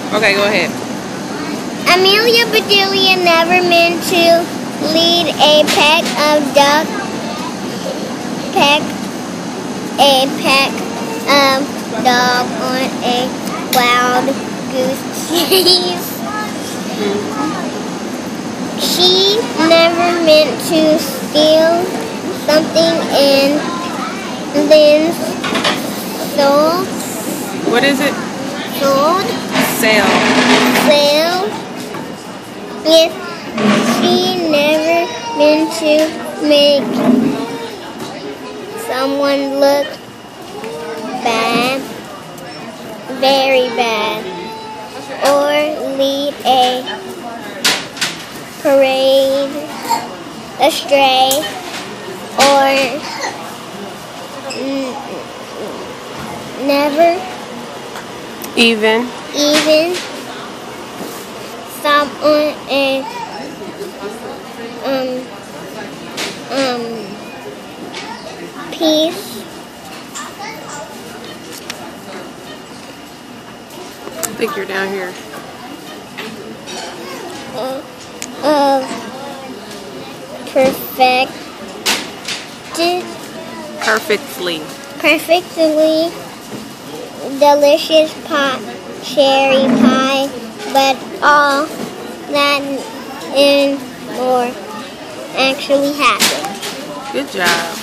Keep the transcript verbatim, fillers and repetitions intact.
Okay, go ahead. Amelia Bedelia never meant to lead a pack of duck, pack a pack of dog on a wild goose chase. She never meant to steal something and then sold. What is it? Sold. Sell. Sell. Yes, she never meant to make someone look bad, very bad, or lead a parade astray, or n never Even. even stop on a um um piece I think you're down here. uh, of perfect Perfectly. perfectly delicious pie, cherry pie, but all that and more actually happened. Good job.